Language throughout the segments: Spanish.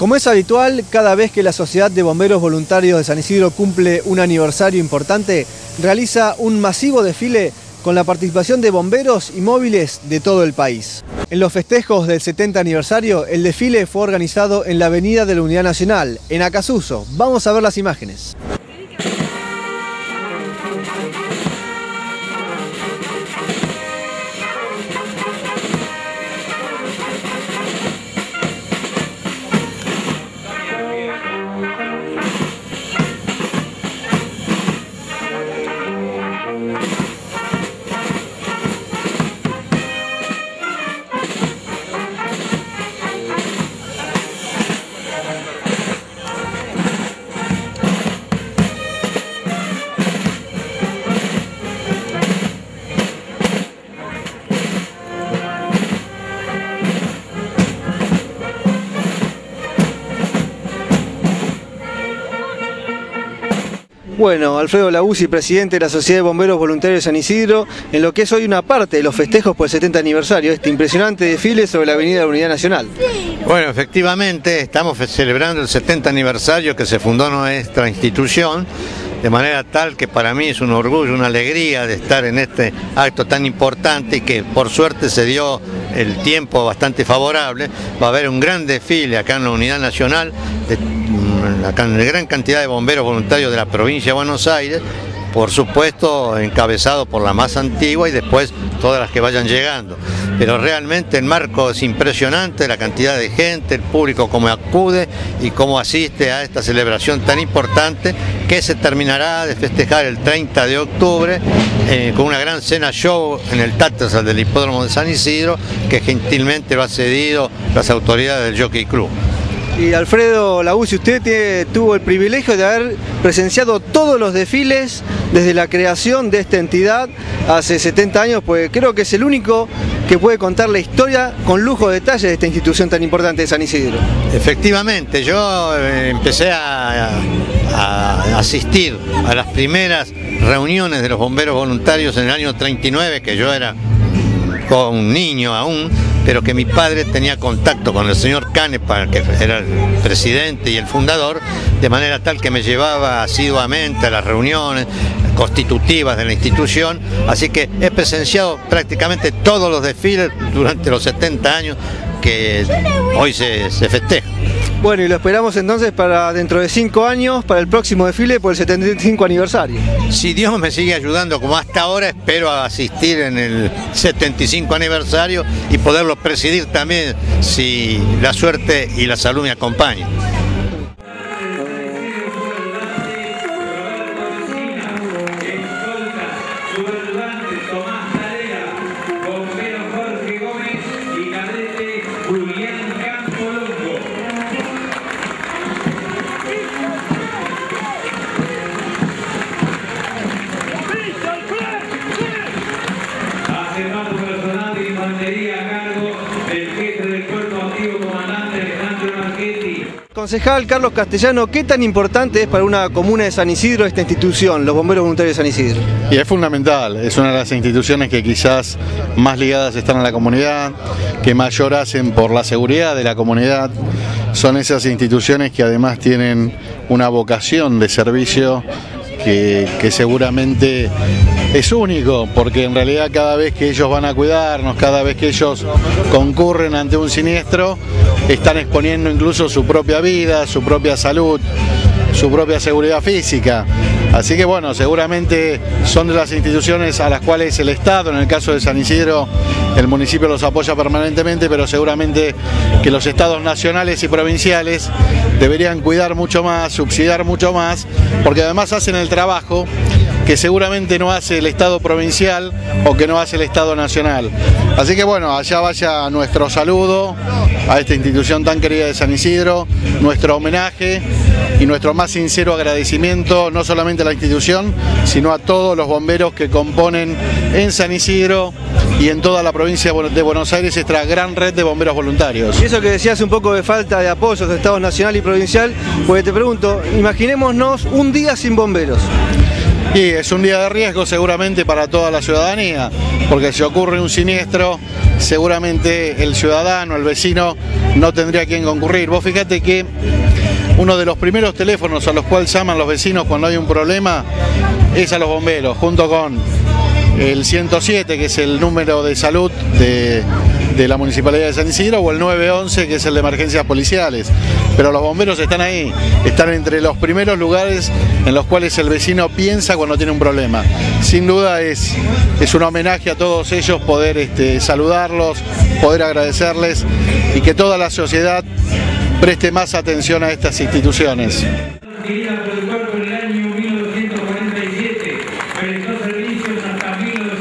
Como es habitual, cada vez que la Sociedad de Bomberos Voluntarios de San Isidro cumple un aniversario importante, realiza un masivo desfile con la participación de bomberos y móviles de todo el país. En los festejos del 70 aniversario, el desfile fue organizado en la Avenida de la Unidad Nacional, en Acassuso. Vamos a ver las imágenes. Bueno, Alfredo Lauzzi, presidente de la Sociedad de Bomberos Voluntarios de San Isidro, en lo que es hoy una parte de los festejos por el 70 aniversario, este impresionante desfile sobre la Avenida de la Unidad Nacional. Bueno, efectivamente estamos celebrando el 70 aniversario que se fundó nuestra institución, de manera tal que para mí es un orgullo, una alegría de estar en este acto tan importante y que por suerte se dio el tiempo bastante favorable. Va a haber un gran desfile acá en la Unidad Nacional, de gran cantidad de bomberos voluntarios de la provincia de Buenos Aires, por supuesto encabezado por la más antigua y después todas las que vayan llegando. Pero realmente el marco es impresionante, la cantidad de gente, el público cómo acude y cómo asiste a esta celebración tan importante que se terminará de festejar el 30 de octubre con una gran cena show en el Tattersall del Hipódromo de San Isidro, que gentilmente lo ha cedido las autoridades del Jockey Club. Y Alfredo Lauzzi, usted tuvo el privilegio de haber presenciado todos los desfiles desde la creación de esta entidad hace 70 años, pues creo que es el único que puede contar la historia con lujo de detalle de esta institución tan importante de San Isidro. Efectivamente, yo empecé a asistir a las primeras reuniones de los bomberos voluntarios en el año 39, que yo era un niño aún, pero que mi padre tenía contacto con el señor Canepa, que era el presidente y el fundador, de manera tal que me llevaba asiduamente a las reuniones constitutivas de la institución, así que he presenciado prácticamente todos los desfiles durante los 70 años que hoy se festejan. Bueno, y lo esperamos entonces para dentro de 5 años, para el próximo desfile por el 75 aniversario. Si Dios me sigue ayudando como hasta ahora, espero asistir en el 75 aniversario y poderlo presidir también, si la suerte y la salud me acompañan. Concejal Carlos Castellano, ¿qué tan importante es para una comuna de San Isidro esta institución, los Bomberos Voluntarios de San Isidro? Y es fundamental, es una de las instituciones que quizás más ligadas están a la comunidad, que mayor hacen por la seguridad de la comunidad. Son esas instituciones que además tienen una vocación de servicio que seguramente es único, porque en realidad cada vez que ellos van a cuidarnos, cada vez que ellos concurren ante un siniestro, están exponiendo incluso su propia vida, su propia salud, su propia seguridad física. Así que bueno, seguramente son de las instituciones a las cuales el Estado, en el caso de San Isidro, el municipio los apoya permanentemente, pero seguramente que los estados nacionales y provinciales deberían cuidar mucho más, subsidiar mucho más, porque además hacen el trabajo que seguramente no hace el Estado provincial o que no hace el Estado nacional. Así que bueno, allá vaya nuestro saludo a esta institución tan querida de San Isidro, nuestro homenaje y nuestro más sincero agradecimiento no solamente a la institución, sino a todos los bomberos que componen en San Isidro y en toda la provincia de Buenos Aires esta gran red de bomberos voluntarios. Y eso que decías un poco de falta de apoyos de Estado nacional y provincial, pues te pregunto, imaginémonos un día sin bomberos. Y es un día de riesgo seguramente para toda la ciudadanía, porque si ocurre un siniestro, seguramente el ciudadano, el vecino, no tendría quien concurrir. Vos fíjate que uno de los primeros teléfonos a los cuales llaman los vecinos cuando hay un problema es a los bomberos, junto con el 107, que es el número de salud de la Municipalidad de San Isidro, o el 911, que es el de emergencias policiales. Pero los bomberos están ahí, están entre los primeros lugares en los cuales el vecino piensa cuando tiene un problema. Sin duda es un homenaje a todos ellos poder saludarlos, poder agradecerles y que toda la sociedad preste más atención a estas instituciones. Adquirida por el cuerpo en el año 1947, prestó servicios hasta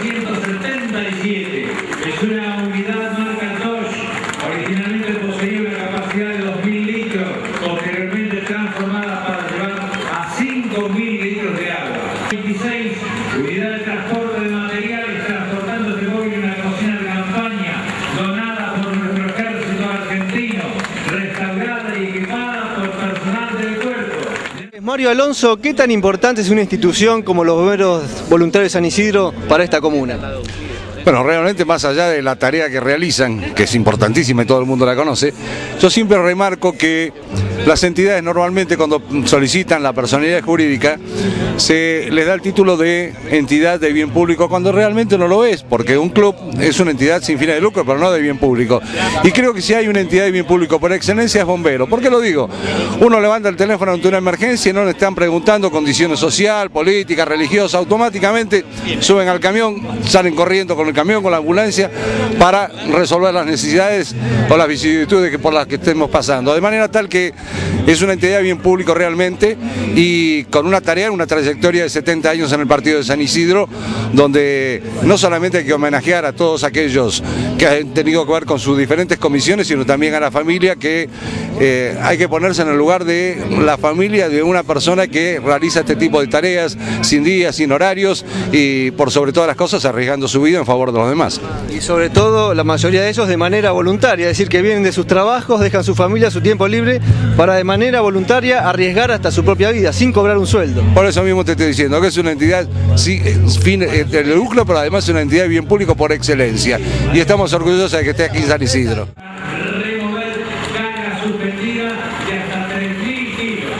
1977. Es una unidad marca Dodge, originalmente poseía una capacidad de 2.000 litros, posteriormente transformada para llevar a 5.000 litros de agua. 26 unidades de transporte de materiales, transportando este móvil en una cocina de campaña, donada por nuestro ejército argentino, restaurada y equipada por personal del cuerpo. Mario Alonso, ¿qué tan importante es una institución como los Bomberos Voluntarios de San Isidro para esta comuna? Bueno, realmente más allá de la tarea que realizan, que es importantísima y todo el mundo la conoce, yo siempre remarco que las entidades normalmente cuando solicitan la personalidad jurídica se les da el título de entidad de bien público cuando realmente no lo es, porque un club es una entidad sin fines de lucro, pero no de bien público. Y creo que si hay una entidad de bien público por excelencia es bombero. ¿Por qué lo digo? Uno levanta el teléfono ante una emergencia y no le están preguntando condiciones social, política, religiosa, automáticamente suben al camión, salen corriendo con el camión, con la ambulancia, para resolver las necesidades o las vicisitudes por las que estemos pasando. De manera tal que es una entidad de bien público realmente y con una tarea, una trayectoria de 70 años en el partido de San Isidro, donde no solamente hay que homenajear a todos aquellos que han tenido que ver con sus diferentes comisiones, sino también a la familia, que hay que ponerse en el lugar de la familia de una persona que realiza este tipo de tareas sin días, sin horarios y por sobre todas las cosas arriesgando su vida en favor de los demás. Y sobre todo la mayoría de ellos de manera voluntaria, es decir, que vienen de sus trabajos, dejan su familia, su tiempo libre, para de manera voluntaria arriesgar hasta su propia vida, sin cobrar un sueldo. Por eso mismo te estoy diciendo que es una entidad sin de lucro, pero además es una entidad de bien público por excelencia. Y estamos orgullosos de que esté aquí en San Isidro. Remover carga suspendida de hasta 3.000 kilos.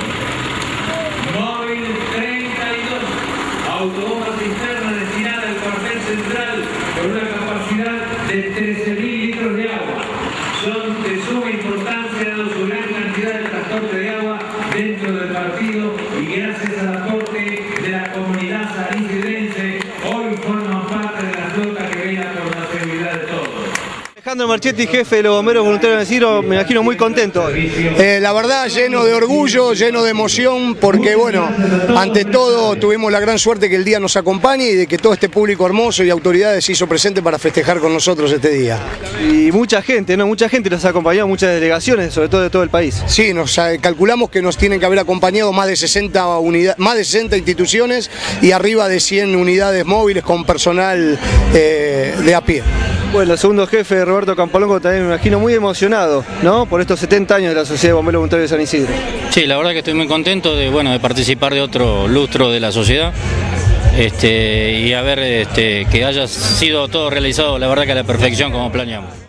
Móvil 32. Autobomba cisterna destinada al cuartel central con una capacidad de 13.000 litros de agua. Son de suma importancia dado su gran cantidad de transporte de agua dentro del partido y gracias al aporte de la comunidad sanisidrense, hoy forman parte de la flota que vela por la seguridad de todos. Alejandro Marchetti, jefe de los Bomberos Voluntarios de San Isidro, me imagino muy contento hoy. La verdad, lleno de orgullo, lleno de emoción, porque bueno, ante todo tuvimos la gran suerte que el día nos acompañe y de que todo este público hermoso y autoridades se hizo presente para festejar con nosotros este día. Y mucha gente, ¿no? Mucha gente nos ha acompañado, muchas delegaciones, sobre todo de todo el país. Sí, nos calculamos que nos tienen que haber acompañado más de 60 instituciones y arriba de 100 unidades móviles con personal de a pie. Bueno, el segundo jefe, Roberto Campolongo, también me imagino muy emocionado, ¿no? Por estos 70 años de la Sociedad de Bomberos Voluntarios de San Isidro. Sí, la verdad que estoy muy contento de participar de otro lustro de la sociedad y a ver que haya sido todo realizado, la verdad que a la perfección como planeamos.